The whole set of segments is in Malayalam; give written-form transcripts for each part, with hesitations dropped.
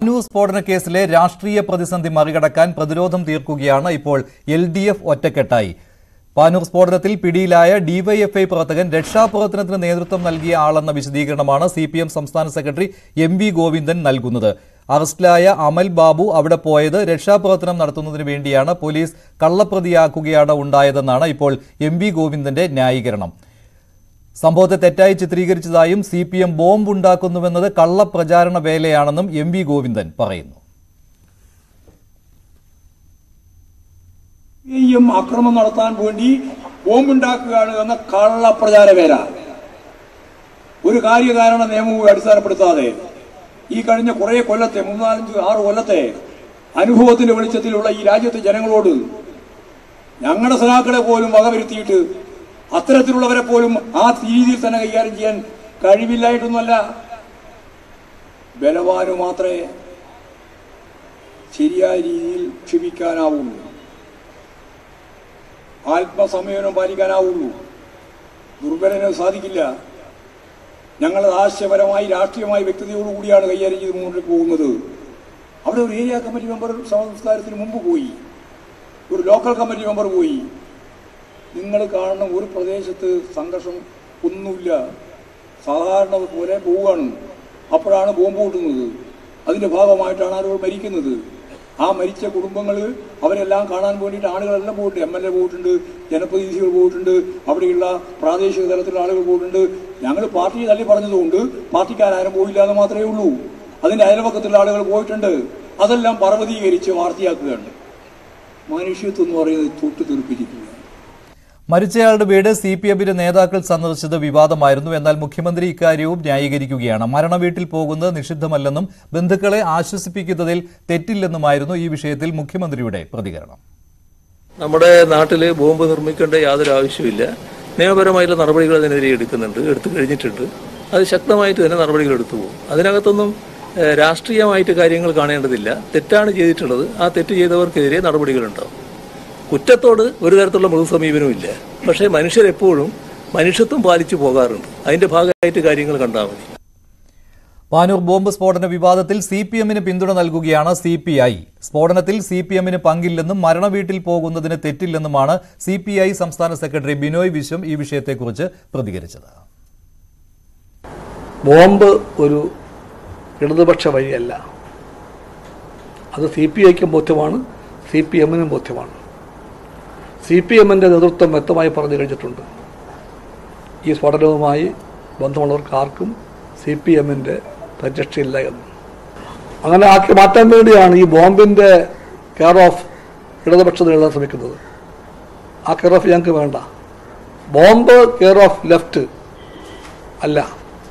പാനൂർ സ്ഫോടന കേസിലെ രാഷ്ട്രീയ പ്രതിസന്ധി മറികടക്കാൻ പ്രതിരോധം തീർക്കുകയാണ് ഇപ്പോൾ LDF ഒറ്റക്കെട്ടായി. പാനൂർ സ്ഫോടനത്തിൽ പിടിയിലായ ഡിവൈഎഫ്ഐ പ്രവർത്തകൻ രക്ഷാപ്രവർത്തനത്തിന് നേതൃത്വം നൽകിയ ആളെന്ന വിശദീകരണമാണ് CPM സംസ്ഥാന സെക്രട്ടറി MV ഗോവിന്ദൻ നൽകുന്നത്. അറസ്റ്റിലായ അമൽ ബാബു അവിടെ പോയത് രക്ഷാപ്രവർത്തനം നടത്തുന്നതിന് വേണ്ടിയാണ്, പോലീസ് കള്ളപ്രതിയാക്കുകയാണ് ഉണ്ടായതെന്നാണ് ഇപ്പോൾ MV ഗോവിന്ദന്റെ ന്യായീകരണം. സംഭവത്തെ തെറ്റായി ചിത്രീകരിച്ചതായും CPM ബോംബുണ്ടാക്കുന്നുവെന്നത് കള്ളപ്രചാരണ വേലയാണെന്നും MV ഗോവിന്ദൻ പറയുന്നു. അക്രമം നടത്താൻ വേണ്ടി ബോംബുണ്ടാക്കുകയാണ് എന്ന കള്ളപ്രചാര വേല ഒരു കാര്യകാരണ നിയമവും അടിസ്ഥാനപ്പെടുത്താതെ ഈ കഴിഞ്ഞ കുറെ കൊല്ലത്തെ 3-4-6 കൊല്ലത്തെ അനുഭവത്തിന്റെ വെളിച്ചത്തിലുള്ള ഈ രാജ്യത്തെ ജനങ്ങളോട് ഞങ്ങളുടെ സഖാക്കളെ പോലും വകവരുത്തിയിട്ട് അത്തരത്തിലുള്ളവരെ പോലും ആ രീതിയിൽ തന്നെ കൈകാര്യം ചെയ്യാൻ കഴിവില്ലായിട്ടൊന്നുമല്ല. ബലവാനു മാത്രമേ ശരിയായ രീതിയിൽ ക്ഷമിക്കാനാവുള്ളൂ, ആത്മസംയമനം പാലിക്കാനാവുള്ളൂ. ദുർബലന് സാധിക്കില്ല. ഞങ്ങൾ ആശയപരമായി രാഷ്ട്രീയമായി വ്യക്തതയോടുകൂടിയാണ് കൈകാര്യം ചെയ്ത് മുന്നോട്ട് പോകുന്നത്. അവിടെ ഒരു ഏരിയ കമ്മിറ്റി മെമ്പർ സംസ്കാരത്തിന് മുമ്പ് പോയി, ഒരു ലോക്കൽ കമ്മിറ്റി മെമ്പർ പോയി. നിങ്ങൾ കാണുന്ന ഒരു പ്രദേശത്ത് സംഘർഷം ഒന്നുമില്ല, സാധാരണ പോലെ പോവുകയാണ്. അപ്പോഴാണ് ബോംബ് പൊട്ടുന്നത്. അതിന്റെ ഭാഗമായിട്ടാണ് ആളുകൾ മരിക്കുന്നത്. ആ മരിച്ച കുടുംബങ്ങൾ അവരെല്ലാം കാണാൻ വേണ്ടിയിട്ട് ആളുകളെല്ലാം പോയിട്ടുണ്ട്. MLA പോയിട്ടുണ്ട്, ജനപ്രതിനിധികൾ പോയിട്ടുണ്ട്, അവിടെയുള്ള പ്രാദേശിക തലത്തിലുള്ള ആളുകൾ പോയിട്ടുണ്ട്. ഞങ്ങൾ പാർട്ടി തള്ളി പറഞ്ഞതുകൊണ്ട് പാർട്ടിക്കാരും പോയില്ല എന്ന് മാത്രമേ ഉള്ളൂ. അതിന്റെ അയൽപക്കത്തുള്ള ആളുകൾ പോയിട്ടുണ്ട്. അതെല്ലാം പർവ്വതീകരിച്ച് വാർത്തയാക്കുകയാണ്. മനുഷ്യത്വം എന്ന് പറയുന്നത് തൊട്ട് തീർപ്പിച്ചിരിക്കുക. മരിച്ചയാളുടെ വീട് CPMന്റെ നേതാക്കൾ സന്ദർശിച്ചത് വിവാദമായിരുന്നു. എന്നാൽ മുഖ്യമന്ത്രി ഇക്കാര്യവും ന്യായീകരിക്കുകയാണ്. മരണവീട്ടിൽ പോകുന്നത് നിഷിദ്ധമല്ലെന്നും ബന്ധുക്കളെ ആശ്വസിപ്പിക്കുന്നതിൽ തെറ്റില്ലെന്നുമായിരുന്നു ഈ വിഷയത്തിൽ മുഖ്യമന്ത്രിയുടെ പ്രതികരണം. നമ്മുടെ നാട്ടിൽ ബോംബ് നിർമ്മിക്കേണ്ട യാതൊരു ആവശ്യമില്ല. നിയമപരമായിട്ടുള്ള നടപടികൾ അതിനെതിരെ എടുത്തു കഴിഞ്ഞിട്ടുണ്ട്. അത് ശക്തമായിട്ട് തന്നെ നടപടികൾ എടുത്തു പോകും. അതിനകത്തൊന്നും രാഷ്ട്രീയമായിട്ട് കാര്യങ്ങൾ കാണേണ്ടതില്ല. തെറ്റാണ് ചെയ്തിട്ടുള്ളത്, ആ തെറ്റ് ചെയ്തവർക്കെതിരെ നടപടികളുണ്ടാവും. കുറ്റത്തോട് ഒരു തരത്തിലുള്ള മൃദുസമീപനവും ഇല്ല. പക്ഷേ മനുഷ്യരെപ്പോഴും മനുഷ്യത്വം പാലിച്ചു പോകാറുണ്ട്. അതിന്റെ ഭാഗമായിട്ട് കാര്യങ്ങൾ കണ്ടാൽ മതി. പാനൂർ ബോംബ് സ്ഫോടന വിവാദത്തിൽ CPMന് പിന്തുണ നൽകുകയാണ് CPI. സ്ഫോടനത്തിൽ CPMന് പങ്കില്ലെന്നും മരണവീട്ടിൽ പോകുന്നതിന് തെറ്റില്ലെന്നുമാണ് CPI സംസ്ഥാന സെക്രട്ടറി ബിനോയ് വിശ്വം ഈ വിഷയത്തെക്കുറിച്ച് പ്രതികരിച്ചത്. ബോംബ് ഒരു ഇടതുപക്ഷ വഴിയല്ല. അത് CPIക്കും ബോധ്യമാണ്, CPMനും ബോധ്യമാണ്. CPMന്റെ നേതൃത്വം വ്യക്തമായി പറഞ്ഞു കഴിഞ്ഞിട്ടുണ്ട്. ഈ സ്ഫോടനവുമായി ബന്ധമുള്ളവർക്ക് ആർക്കും CPMന്റെ പരിരക്ഷയില്ല എന്ന്. അങ്ങനെ ആക്കി മാറ്റാൻ വേണ്ടിയാണ് ഈ ബോംബിന്റെ കെയർ ഓഫ് ഇടതുപക്ഷം എഴുതാൻ ശ്രമിക്കുന്നത്. ആ കെയർ ഓഫ് ഞങ്ങൾക്ക് വേണ്ട. ബോംബ് കെയർ ഓഫ് ലെഫ്റ്റ് അല്ല,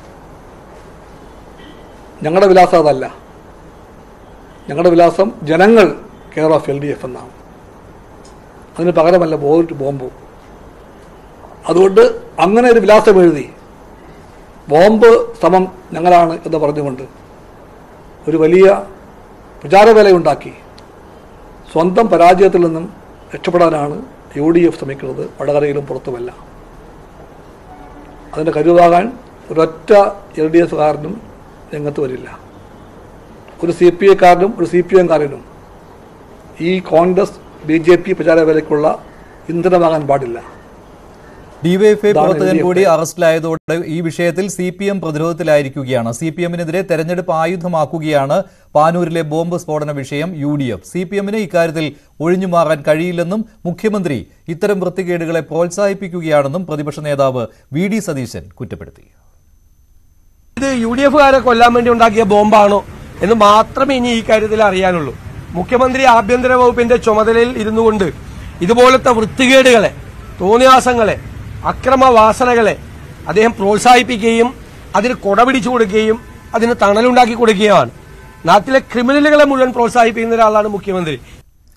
ഞങ്ങളുടെ വിലാസം അതല്ല. ഞങ്ങളുടെ വിലാസം ജനങ്ങൾ കെയർ ഓഫ് LDF എന്നാണ്. അതിന് പകരമല്ല ബോംബ്. അതുകൊണ്ട് അങ്ങനെ ഒരു വിലാസം എഴുതി ബോംബ് സമം ഞങ്ങളാണ് എന്ന് പറഞ്ഞുകൊണ്ട് ഒരു വലിയ പ്രചാരവേലയുണ്ടാക്കി സ്വന്തം പരാജയത്തിൽ നിന്നും രക്ഷപ്പെടാനാണ് UDF ശ്രമിക്കുന്നത്. വടകരയിലും പുറത്തുമല്ല. അതിൻ്റെ കരുവാകാൻ ഒരൊറ്റ LDFകാരനും രംഗത്ത് വരില്ല. ഒരു CPIക്കാരനും ഒരു CPMകാരനും ഈ കോൺഗ്രസ് BJP പ്രചാരവേലയ്ക്കുള്ള ഇന്ധനമാകാൻ പാടില്ല. ഡിവൈഎഫ്ഐ പ്രവർത്തകൻ കൂടി അറസ്റ്റിലായതോടെ ഈ വിഷയത്തിൽ CPM പ്രതിരോധത്തിലായിരിക്കുകയാണ്. CPMനെതിരെ തെരഞ്ഞെടുപ്പ് ആയുധമാക്കുകയാണ് പാനൂരിലെ ബോംബ് സ്ഫോടന വിഷയം UDF. CPMന് ഇക്കാര്യത്തിൽ ഒഴിഞ്ഞുമാറാൻ കഴിയില്ലെന്നും മുഖ്യമന്ത്രി ഇത്തരം വൃത്തികേടുകളെ പ്രോത്സാഹിപ്പിക്കുകയാണെന്നും പ്രതിപക്ഷ നേതാവ് VD സതീശൻ കുറ്റപ്പെടുത്തി. ഇത് UDFകാരെ കൊല്ലാൻ വേണ്ടി ഉണ്ടാക്കിയ ബോംബാണോ എന്ന് മാത്രമേ ഇനി ഈ കാര്യത്തിൽ അറിയാനുള്ളൂ. മുഖ്യമന്ത്രി ആഭ്യന്തര വകുപ്പിന്റെ ചുമതലയിൽ ഇരുന്നുകൊണ്ട് ഇതുപോലത്തെ വൃത്തികേടുകളെ, തോന്നിയാസങ്ങളെ, അക്രമവാസനകളെ അദ്ദേഹം പ്രോത്സാഹിപ്പിക്കുകയും അതിന് കൊടപിടിച്ചു കൊടുക്കുകയും അതിന് തണലുണ്ടാക്കി കൊടുക്കുകയാണ്. നാട്ടിലെ ക്രിമിനലുകളെ മുഴുവൻ പ്രോത്സാഹിപ്പിക്കുന്ന ഒരാളാണ് മുഖ്യമന്ത്രി.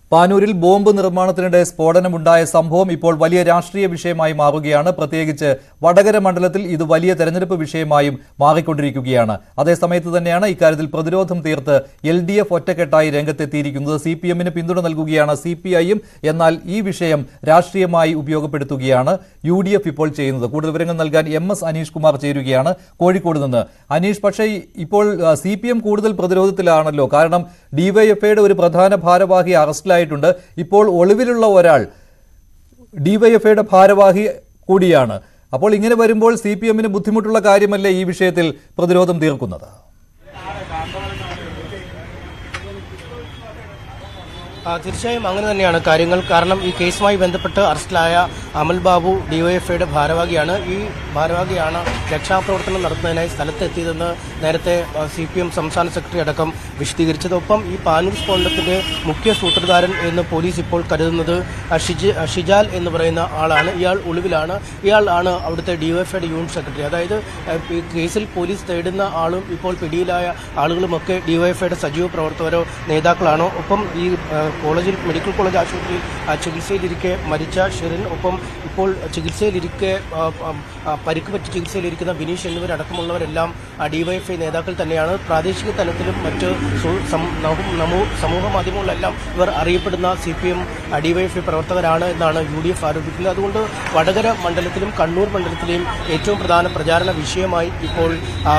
പാനൂരിൽ ബോംബ് നിർമ്മാണത്തിനിടെ സ്ഫോടനമുണ്ടായ സംഭവം ഇപ്പോൾ വലിയ രാഷ്ട്രീയ വിഷയമായി മാറുകയാണ്. പ്രത്യേകിച്ച് വടകര മണ്ഡലത്തിൽ ഇത് വലിയ തെരഞ്ഞെടുപ്പ് വിഷയമായും മാറിക്കൊണ്ടിരിക്കുകയാണ്. അതേസമയത്ത് തന്നെയാണ് ഇക്കാര്യത്തിൽ പ്രതിരോധം തീർത്ത് LDF ഒറ്റക്കെട്ടായി രംഗത്തെത്തിയിരിക്കുന്നത്. CPM-ന് പിന്തുണ നൽകുകയാണ് CPI-യും. എന്നാൽ ഈ വിഷയം രാഷ്ട്രീയമായി ഉപയോഗപ്പെടുത്തുകയാണ് UDF ഇപ്പോൾ ചെയ്യുന്നത്. കൂടുതൽ വിവരങ്ങൾ നൽകാൻ MS അനീഷ് കുമാർ ചേരുകയാണ് കോഴിക്കോട് നിന്ന്. അനീഷ്, പക്ഷേ ഇപ്പോൾ CPM കൂടുതൽ പ്രതിരോധത്തിലാണല്ലോ. കാരണം DYFIയുടെ ഒരു പ്രധാന ഭാരവാഹി അറസ്റ്റിലായി. ഇപ്പോൾ ഒളിവിലുള്ള ഒരാൾ DYFIയുടെ ഭാരവാഹി കൂടിയാണ്. അപ്പോൾ ഇങ്ങനെ വരുമ്പോൾ CPM-ന് ബുദ്ധിമുട്ടുള്ള കാര്യമല്ലേ ഈ വിഷയത്തിൽ പ്രതിരോധം തീർക്കുന്നത്? തീർച്ചയായും അങ്ങനെ തന്നെയാണ് കാര്യങ്ങൾ. കാരണം ഈ കേസുമായി ബന്ധപ്പെട്ട് അറസ്റ്റിലായ അമൽ ബാബു DYFIയുടെ ഭാരവാഹിയാണ്. ഈ ഭാരവാഹിയാണ് രക്ഷാപ്രവർത്തനം നടത്തുന്നതിനായി സ്ഥലത്തെത്തിയതെന്ന് നേരത്തെ CPM സംസ്ഥാന സെക്രട്ടറി അടക്കം വിശദീകരിച്ചത്. ഒപ്പം ഈ പാനൂർ സ്ഫോടനത്തിന്റെ മുഖ്യ സൂത്രധാരൻ എന്ന് പോലീസ് ഇപ്പോൾ കരുതുന്നത് ഷിജാൽ എന്ന് പറയുന്ന ആളാണ്. ഇയാൾ ഒളിവിലാണ്. ഇയാൾ ആണ് അവിടുത്തെ DYFIയുടെ യൂണിറ്റ് സെക്രട്ടറി. അതായത് ഈ കേസിൽ പോലീസ് തേടുന്ന ആളും ഇപ്പോൾ പിടിയിലായ ആളുകളുമൊക്കെ DYFIയുടെ സജീവ പ്രവർത്തകരോ നേതാക്കളാണോ. ഒപ്പം ഈ മെഡിക്കൽ കോളേജ് ആശുപത്രിയിൽ ചികിത്സയിലിരിക്കെ മരിച്ച ഷിറിൻ, ഒപ്പം ഇപ്പോൾ ചികിത്സയിലിരിക്കെ പരിക്ക് പറ്റി ചികിത്സയിലിരിക്കുന്ന ബിനീഷ് എന്നിവരടക്കമുള്ളവരെല്ലാം DYFI നേതാക്കൾ തന്നെയാണ്. പ്രാദേശിക തലത്തിലും മറ്റ് സമൂഹ മാധ്യമങ്ങളിലെല്ലാം ഇവർ അറിയപ്പെടുന്ന CPM DYFI പ്രവർത്തകരാണ് എന്നാണ് UDF ആരോപിക്കുന്നത്. അതുകൊണ്ട് വടകര മണ്ഡലത്തിലും കണ്ണൂർ മണ്ഡലത്തിലെയും ഏറ്റവും പ്രധാന പ്രചാരണ വിഷയമായി ഇപ്പോൾ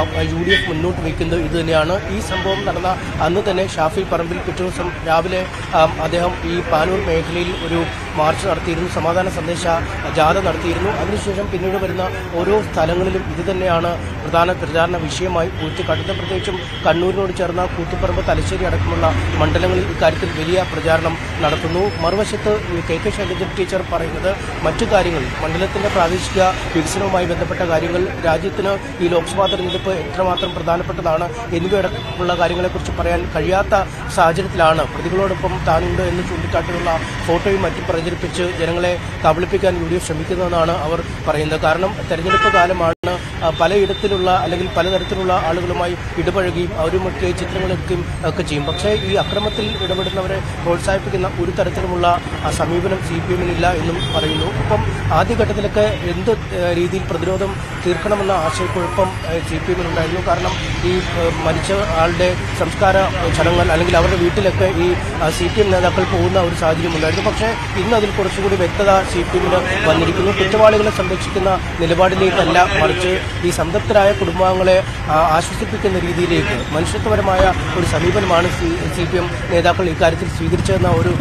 UDF മുന്നോട്ട് വയ്ക്കുന്നത് ഇത് തന്നെയാണ്. ഈ സംഭവം നടന്ന അന്ന് തന്നെ ഷാഫി പറമ്പിൽ പിറ്റേ ദിവസം രാവിലെ അദ്ദേഹം ഈ പാനൂർ മേഖലയിൽ ഒരു മാർച്ച് നടത്തിയിരുന്നു, സമാധാന സന്ദേശ ജാഥ നടത്തിയിരുന്നു. അതിനുശേഷം പിന്നീട് വരുന്ന ഓരോ സ്ഥലങ്ങളിലും ഇത് തന്നെയാണ് പ്രധാന പ്രചാരണ വിഷയമായി ഉയർത്തിക്കാട്ടുന്നത്. പ്രത്യേകിച്ചും കണ്ണൂരിനോട് ചേർന്ന കൂത്തുപറമ്പ്, തലശ്ശേരി അടക്കമുള്ള മണ്ഡലങ്ങളിൽ ഇക്കാര്യത്തിൽ വലിയ പ്രചാരണം നടത്തുന്നു. മറുവശത്ത് KK ശൈലജ ടീച്ചർ പറയുന്നത് മറ്റു കാര്യങ്ങൾ, മണ്ഡലത്തിന്റെ പ്രാദേശിക വികസനവുമായി ബന്ധപ്പെട്ട കാര്യങ്ങൾ, രാജ്യത്തിന് ഈ ലോക്സഭാ തെരഞ്ഞെടുപ്പ് എത്രമാത്രം പ്രധാനപ്പെട്ടതാണ് എന്നിവയടക്കമുള്ള കാര്യങ്ങളെക്കുറിച്ച് പറയാൻ കഴിയാത്ത സാഹചര്യത്തിലാണ് പ്രതികളോടൊപ്പം താനുണ്ട് എന്ന് ചൂണ്ടിക്കാട്ടിയുള്ള ഫോട്ടോയും മറ്റും പ്രചരിപ്പിച്ച് ജനങ്ങളെ കബളിപ്പിക്കാൻ UDF ശ്രമിക്കുന്നതെന്നാണ് അവർ പറയുന്നത്. കാരണം തെരഞ്ഞെടുപ്പ് കാലമാണ്, പലയിടത്തിലുള്ള അല്ലെങ്കിൽ പലതരത്തിലുള്ള ആളുകളുമായി ഇടപഴകുകയും അവരുമൊക്കെ ചിത്രങ്ങളെടുക്കുകയും ഒക്കെ ചെയ്യും. പക്ഷേ ഈ അക്രമത്തിൽ ഇടപെടുന്നവരെ പ്രോത്സാഹിപ്പിക്കുന്ന ഒരു തരത്തിലുമുള്ള സമീപനം CPM-നില്ല എന്നും പറയുന്നു. ഒപ്പം ആദ്യഘട്ടത്തിലൊക്കെ എന്ത് രീതിയിൽ പ്രതിരോധം തീർക്കണമെന്ന ആശയക്കുഴപ്പം CPM-നുണ്ടായിരുന്നു. കാരണം ഈ മരിച്ച ആളുടെ സംസ്കാര ചടങ്ങുകൾ അല്ലെങ്കിൽ അവരുടെ വീട്ടിലൊക്കെ ഈ CPM നേതാക്കൾ പോകുന്ന ഒരു സാഹചര്യം ഉണ്ടായിരുന്നു. പക്ഷേ ഇന്ന് അതിൽ കുറച്ചുകൂടി വ്യക്തത CPM-ന് വന്നിരിക്കുന്നു. കുറ്റവാളികളെ സംരക്ഷിക്കുന്ന നിലപാടിലേക്കല്ല, മറിച്ച് ഈ സംതൃപ്തരായ കുടുംബാംഗങ്ങളെ ആശ്വസിപ്പിക്കുന്ന രീതിയിലേക്ക് മനുഷ്യത്വപരമായ ഒരു സമീപനമാണ് CPM നേതാക്കൾ ഇക്കാര്യത്തിൽ സ്വീകരിച്ചതെന്ന ഒരു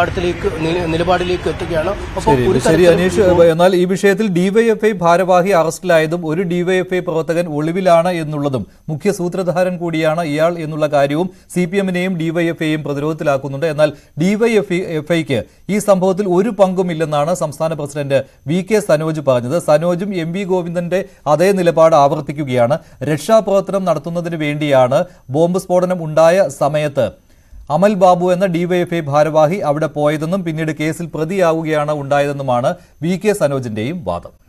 നിലപാടിലേക്ക് എത്തുകയാണ്. ശരി അനീഷ്, എന്നാൽ ഈ വിഷയത്തിൽ DYFI ഭാരവാഹി അറസ്റ്റിലായതും ഒരു DYFI പ്രവർത്തകൻ ഒളിവിലാണ് എന്നുള്ളതും മുഖ്യ സൂത്രധാരൻ കൂടിയാണ് ഇയാൾ എന്നുള്ള കാര്യവും CPM-നെയും DYFI-യും പ്രതിരോധത്തിലാക്കുന്നുണ്ട്. എന്നാൽ DYFIക്ക് ഈ സംഭവത്തിൽ ഒരു പങ്കുമില്ലെന്നാണ് സംസ്ഥാന പ്രസിഡന്റ് VK സനോജ് പറഞ്ഞത്. സനോജും MV ഗോവിന്ദന്റെ അതേ നിലപാട് ആവർത്തിക്കുകയാണ്. രക്ഷാപ്രവർത്തനം നടത്തുന്നതിന് വേണ്ടിയാണ് ബോംബ് സ്ഫോടനം ഉണ്ടായ സമയത്ത് അമൽ ബാബു എന്ന DYFI ഭാരവാഹി അവിടെ പോയതെന്നും പിന്നീട് കേസിൽ പ്രതിയാവുകയാണ് ഉണ്ടായതെന്നുമാണ് VK സനോജിന്റെയും വാദം.